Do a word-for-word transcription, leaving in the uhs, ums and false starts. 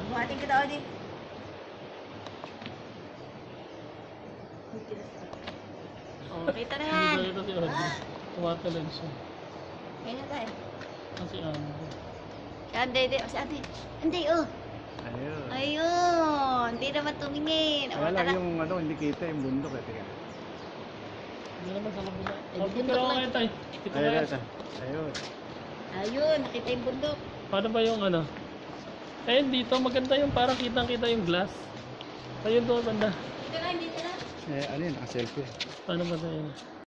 Buhatin kita, Odi. Oh, kita na yan. Hindi ba ito si Odi? Tumatalag siya. Kaya na tayo. Kasi ano. Ande, ande, si ande. Ande, oh. Ayun. Ayun. Hindi naman tumingin. O, Kaya lang tara. yung ano, hindi kita yung bundok eh. Teka. Hindi naman sa kabila. Eh, Oh, bundok picture ako lang. ngayon tayo. Kita Ayun, kaya. ayun. Ayun. Ayun, nakita yung bundok. Paano ba yung ano? Ayun dito, maganda yung parang kitang-kita yung glass. Ayun doon, banda. Dito na, dito na. Eh, ano yun, naka-selfie. Paano ba tayo?